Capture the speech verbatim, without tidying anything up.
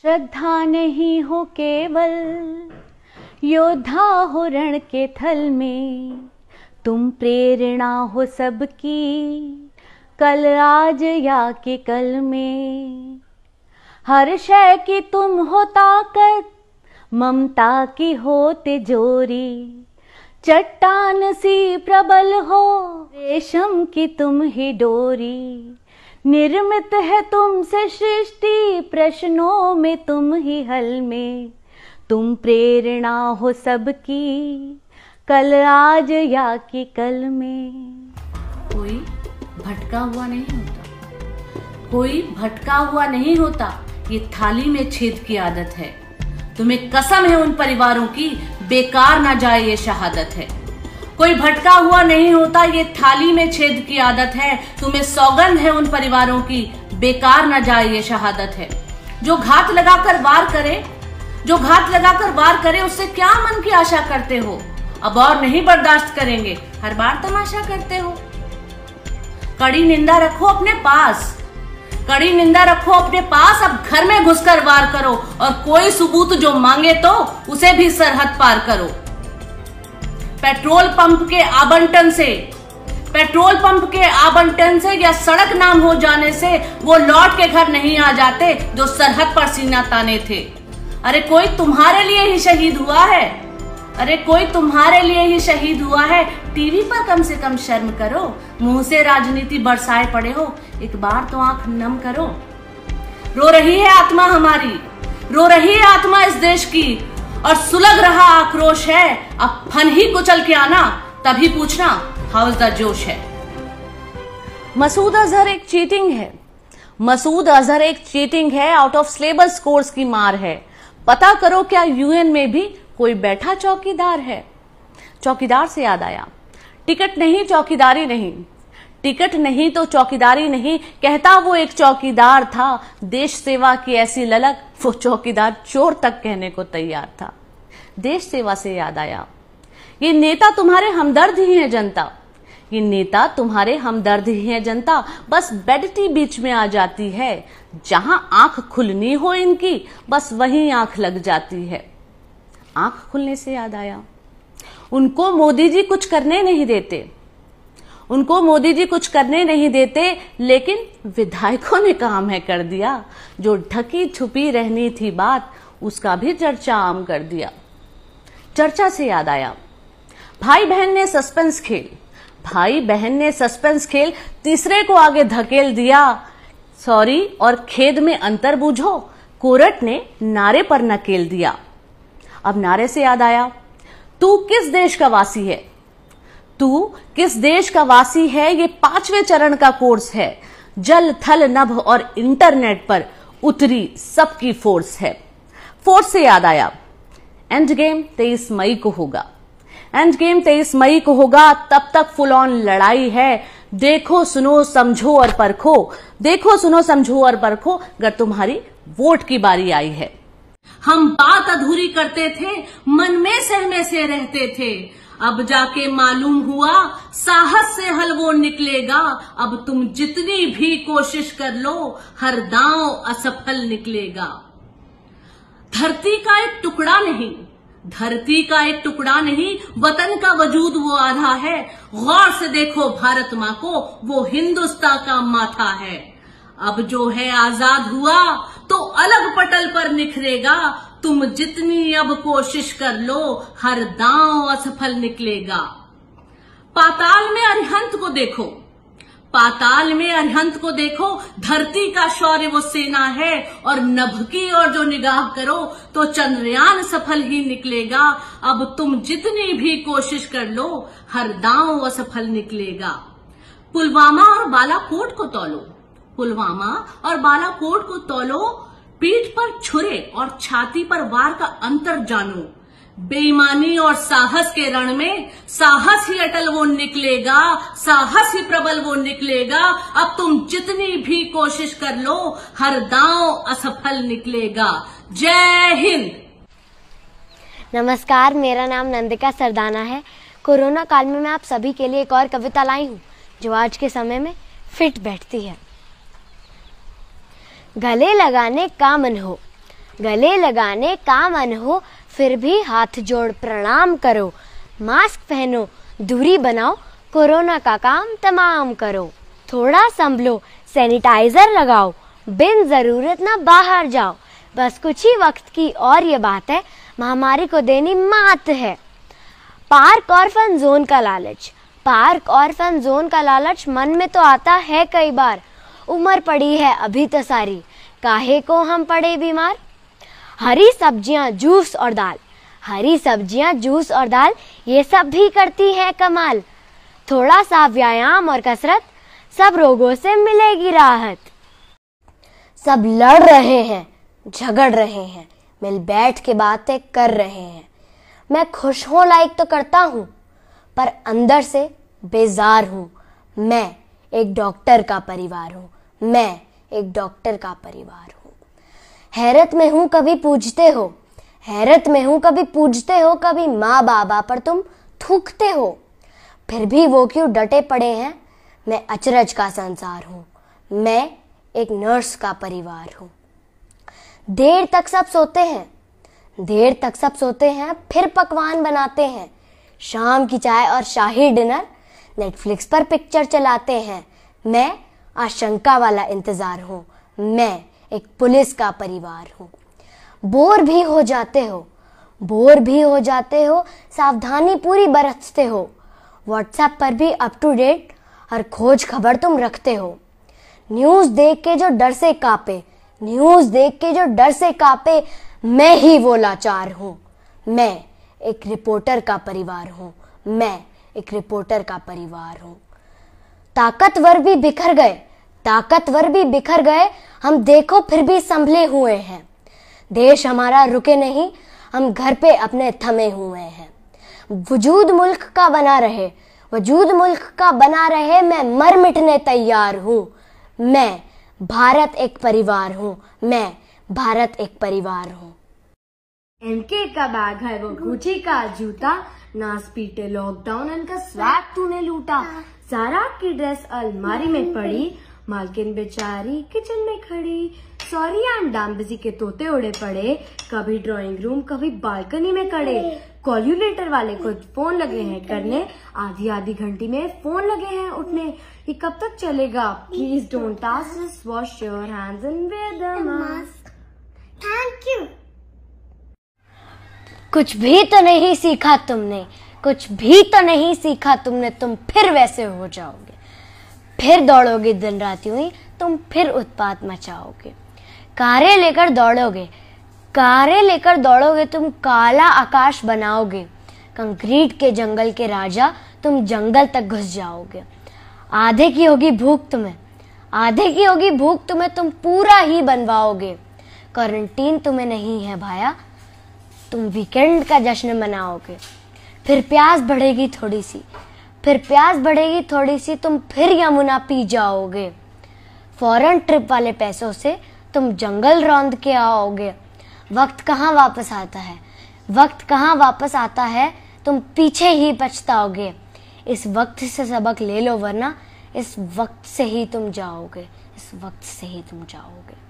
श्रद्धा नहीं हो केवल योद्धा हो रण के थल में, तुम प्रेरणा हो सबकी कल आज या के कल में। हर शय की तुम हो ताकत, ममता की हो तिजोरी, चट्टान सी प्रबल हो रेशम की तुम ही डोरी। निर्मित है तुमसे सृष्टि, प्रश्नों में तुम ही हल में, तुम प्रेरणा हो सबकी कल आज या कि कल में। कोई भटका हुआ नहीं होता, कोई भटका हुआ नहीं होता, ये थाली में छेद की आदत है। तुम्हें कसम है उन परिवारों की, बेकार ना जाए ये शहादत है। कोई भटका हुआ नहीं होता, ये थाली में छेद की आदत है। तुम्हें सौगंध है उन परिवारों की, बेकार ना जाए ये शहादत है। जो घात लगाकर वार करे, जो घात लगाकर वार करे, उससे क्या मन की आशा करते हो? अब और नहीं बर्दाश्त करेंगे, हर बार तमाशा करते हो। कड़ी निंदा रखो अपने पास, कड़ी निंदा रखो अपने पास। अब घर में घुसकर वार करो, और कोई सबूत जो मांगे तो उसे भी सरहद पार करो। पेट्रोल पंप के आवंटन से, पेट्रोल पंप के आवंटन से या सड़क नाम हो जाने से वो लौट के घर नहीं आ जाते जो सरहद पर सीना ताने थे। अरे कोई तुम्हारे लिए ही शहीद हुआ है, अरे कोई तुम्हारे लिए ही शहीद हुआ है। टीवी पर कम से कम शर्म करो, मुंह से राजनीति बरसाए पड़े हो, एक बार तो आंख नम करो। रो रही है आत्मा हमारी, रो रही है आत्मा इस देश की, और सुलग रहा आक्रोश है। अब फन ही कुचल के आना, तभी पूछना हाउ इज द जोश है। मसूद अजहर एक चीटिंग है, मसूद अजहर एक चीटिंग है, आउट ऑफ सिलेबस कोर्स की मार है। पता करो क्या यूएन में भी कोई बैठा चौकीदार है। चौकीदार से याद आया, टिकट नहीं चौकीदारी नहीं, टिकट नहीं तो चौकीदारी नहीं, कहता वो एक चौकीदार था। देश सेवा की ऐसी ललक, वो चौकीदार चोर तक कहने को तैयार था। देश सेवा से याद आया, ये नेता तुम्हारे हमदर्द ही है जनता, ये नेता तुम्हारे हमदर्द ही है जनता। बस बेडटी बीच में आ जाती है, जहां आंख खुलनी हो इनकी बस वहीं आंख लग जाती है। आंख खुलने से याद आया, उनको मोदी जी कुछ करने नहीं देते, उनको मोदी जी कुछ करने नहीं देते, लेकिन विधायकों ने काम है कर दिया। जो ढकी छुपी रहनी थी बात, उसका भी चर्चा आम कर दिया। चर्चा से याद आया, भाई बहन ने सस्पेंस खेल, भाई बहन ने सस्पेंस खेल तीसरे को आगे धकेल दिया। सॉरी और खेद में अंतर बूझो, कोर्ट ने नारे पर नकेल दिया। अब नारे से याद आया, तू किस देश का वासी है, तू किस देश का वासी है, ये पांचवें चरण का कोर्स है। जल थल नभ और इंटरनेट पर उतरी सबकी फोर्स है। फोर्स से याद आया, एंड गेम तेईस मई को होगा, एंड गेम तेईस मई को होगा, तब तक फुल ऑन लड़ाई है। देखो सुनो समझो और परखो, देखो सुनो समझो और परखो, अगर तुम्हारी वोट की बारी आई है। हम बात अधूरी करते थे, मन में सहमे से रहते थे, अब जाके मालूम हुआ साहस से हल वो निकलेगा। अब तुम जितनी भी कोशिश कर लो, हर दांव असफल निकलेगा। धरती का एक टुकड़ा नहीं, धरती का एक टुकड़ा नहीं, वतन का वजूद वो आधा है। गौर से देखो भारत माँ को, वो हिंदुस्तान का माथा है। अब जो है आजाद हुआ तो अलग पटल पर निखरेगा। तुम जितनी अब कोशिश कर लो, हर दांव असफल निकलेगा। पाताल में अरिहंत को देखो, पाताल में अरिहंत को देखो, धरती का शौर्य वो सेना है। और नभ की और जो निगाह करो तो चंद्रयान सफल ही निकलेगा। अब तुम जितनी भी कोशिश कर लो, हर दांव असफल निकलेगा। पुलवामा और बालाकोट को तौलो, पुलवामा और बालाकोट को तौलो, पीठ पर छुरे और छाती पर वार का अंतर जानो। बेईमानी और साहस के रण में साहस ही अटल वो निकलेगा, साहस ही प्रबल वो निकलेगा। अब तुम जितनी भी कोशिश कर लो, हर दांव असफल निकलेगा। जय हिंद। नमस्कार, मेरा नाम नंदिका सरदाना है। कोरोना काल में मैं आप सभी के लिए एक और कविता लाई हूँ जो आज के समय में फिट बैठती है। गले लगाने का मन हो, गले लगाने का मन हो फिर भी हाथ जोड़ प्रणाम करो। मास्क पहनो, दूरी बनाओ, कोरोना का काम तमाम करो। थोड़ा संभलो, सैनिटाइजर लगाओ, बिन जरूरत ना बाहर जाओ। बस कुछ ही वक्त की और ये बात है, महामारी को देनी मात है। पार्क और फन जोन का लालच, पार्क और फन जोन का लालच मन में तो आता है कई बार। उम्र पड़ी है अभी तो सारी, काहे को हम पड़े बीमार। हरी सब्जियां, जूस और दाल, हरी सब्जियां, जूस और दाल, ये सब भी करती है कमाल। थोड़ा सा व्यायाम और कसरत, सब रोगों से मिलेगी राहत। सब लड़ रहे हैं, झगड़ रहे हैं, मिल बैठ के बातें कर रहे हैं। मैं खुश हो लायक तो करता हूँ, पर अंदर से बेजार हूँ। मैं एक डॉक्टर का परिवार हूँ, मैं एक डॉक्टर का परिवार हूँ। हैरत में हूँ कभी पूछते हो, हैरत में हूँ कभी पूछते हो, कभी माँ बाबा पर तुम थूकते हो। फिर भी वो क्यों डटे पड़े हैं, मैं अचरज का संसार हूँ, मैं एक नर्स का परिवार हूँ। देर तक सब सोते हैं, देर तक सब सोते हैं, फिर पकवान बनाते हैं। शाम की चाय और शाही डिनर, नेटफ्लिक्स पर पिक्चर चलाते हैं। मैं आशंका वाला इंतजार हूँ, मैं एक पुलिस का परिवार हूँ। बोर भी हो जाते हो, बोर भी हो जाते हो, सावधानी पूरी बरतते हो। व्हाट्सएप पर भी अप टू डेट हर खोज खबर तुम रखते हो। न्यूज़ देख के जो डर से कांपे, न्यूज़ देख के जो डर से कांपे, मैं ही वो लाचार हूँ। मैं एक रिपोर्टर का परिवार हूँ, मैं एक रिपोर्टर का परिवार हूँ। ताकतवर भी बिखर गए, ताकतवर भी बिखर गए, हम देखो फिर भी संभले हुए हैं। देश हमारा रुके नहीं, हम घर पे अपने थमे हुए हैं। वजूद मुल्क का बना रहे, वजूद मुल्क का बना रहे, मैं मर मिटने तैयार हूँ। मैं भारत एक परिवार हूँ, मैं भारत एक परिवार हूँ। एमके का बैग है वो गुची का जूता, नास पीटे लॉकडाउन इनका स्वैग तूने लूटा। सारा की ड्रेस अलमारी में पड़ी, मालकिन बेचारी किचन में खड़ी। Sorry I am damn busy के तोते उड़े पड़े, कभी ड्राइंग रूम कभी बालकनी में खड़े। कॉल्यूलेटर वाले को फोन लगे हैं करने, आधी आधी घंटी में फोन लगे हैं उठने। ये कब तक चलेगा, please don't ask, just wash your hands and wear the mask. Thank you. कुछ भी तो नहीं सीखा तुमने, कुछ भी तो नहीं सीखा तुमने, तुम फिर वैसे हो जाओगे। फिर दौड़ोगे दिन रात यूं ही, तुम फिर उत्पात मचाओगे। कारें लेकर दौड़ोगे, कारें लेकर दौड़ोगे, तुम काला आकाश बनाओगे। कंक्रीट के जंगल के राजा, तुम जंगल तक घुस जाओगे। आधे की होगी भूख तुम्हें, आधे की होगी भूख तुम्हें, तुम पूरा ही बनवाओगे। क्वारंटीन तुम्हें नहीं है भाया, तुम वीकेंड का जश्न मनाओगे। फिर प्यास बढ़ेगी थोड़ी सी, फिर प्यास बढ़ेगी थोड़ी सी, तुम फिर यमुना पी जाओगे। फॉरेन ट्रिप वाले पैसों से तुम जंगल रौंद के आओगे। वक्त कहाँ वापस आता है, वक्त कहाँ वापस आता है, तुम पीछे ही पछताओगे। इस वक्त से सबक ले लो, वरना इस वक्त से ही तुम जाओगे, इस वक्त से ही तुम जाओगे।